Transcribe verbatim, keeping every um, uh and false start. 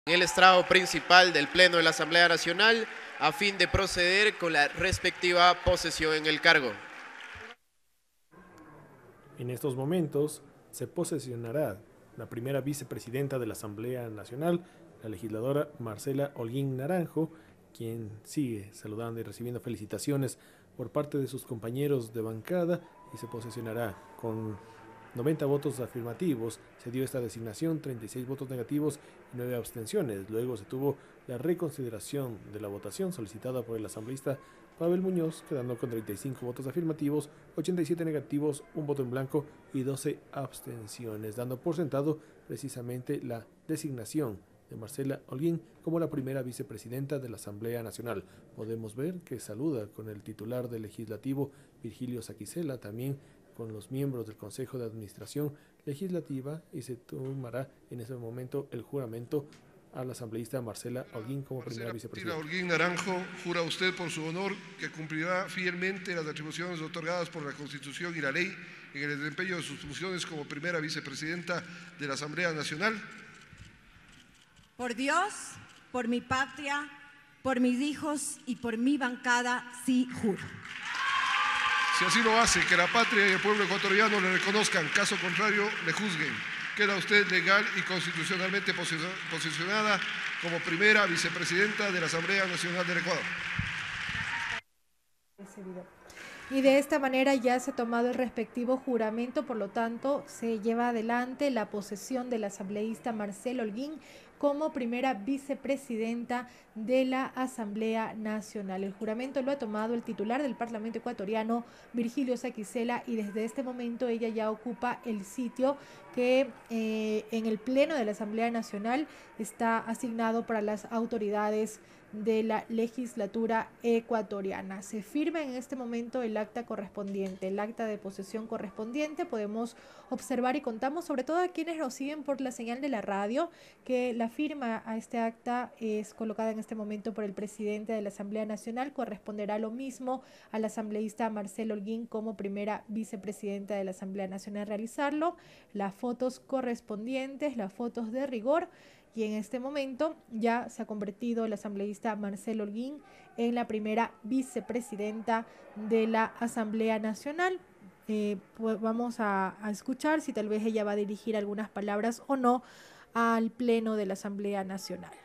en el estrado principal del Pleno de la Asamblea Nacional a fin de proceder con la respectiva posesión en el cargo. En estos momentos se posesionará la primera vicepresidenta de la Asamblea Nacional, la legisladora Marcela Holguín Naranjo, quien sigue saludando y recibiendo felicitaciones por parte de sus compañeros de bancada y se posesionará con noventa votos afirmativos. Se dio esta designación, treinta y seis votos negativos y nueve abstenciones. Luego se tuvo la reconsideración de la votación solicitada por el asambleísta Pavel Muñoz, quedando con treinta y cinco votos afirmativos, ochenta y siete negativos, un voto en blanco y doce abstenciones, dando por sentado precisamente la designación de Marcela Holguín como la primera vicepresidenta de la Asamblea Nacional. Podemos ver que saluda con el titular del Legislativo, Virgilio Saquicela, también con los miembros del Consejo de Administración Legislativa, y se tomará en ese momento el juramento a la asambleísta Marcela Holguín como Marcela primera vicepresidenta. Holguín Naranjo, jura usted por su honor que cumplirá fielmente las atribuciones otorgadas por la Constitución y la ley en el desempeño de sus funciones como primera vicepresidenta de la Asamblea Nacional. Por Dios, por mi patria, por mis hijos y por mi bancada, sí juro. Si así lo hace, que la patria y el pueblo ecuatoriano le reconozcan, caso contrario, le juzguen. Queda usted legal y constitucionalmente posicionada como primera vicepresidenta de la Asamblea Nacional del Ecuador. Y de esta manera ya se ha tomado el respectivo juramento, por lo tanto se lleva adelante la posesión del asambleísta Marcela Holguín como primera vicepresidenta de la Asamblea Nacional. El juramento lo ha tomado el titular del Parlamento ecuatoriano, Virgilio Saquicela, y desde este momento ella ya ocupa el sitio que eh, en el Pleno de la Asamblea Nacional está asignado para las autoridades de la legislatura ecuatoriana. Se firma en este momento el acta correspondiente, el acta de posesión correspondiente. Podemos observar y contamos, sobre todo a quienes nos siguen por la señal de la radio, que la firma a este acta es colocada en este momento por el presidente de la Asamblea Nacional. Corresponderá lo mismo al asambleísta Marcela Holguín como primera vicepresidenta de la Asamblea Nacional realizarlo. Las fotos correspondientes, las fotos de rigor. Y en este momento ya se ha convertido el asambleísta Marcela Holguín en la primera vicepresidenta de la Asamblea Nacional. Eh, pues vamos a, a escuchar si tal vez ella va a dirigir algunas palabras o no al Pleno de la Asamblea Nacional.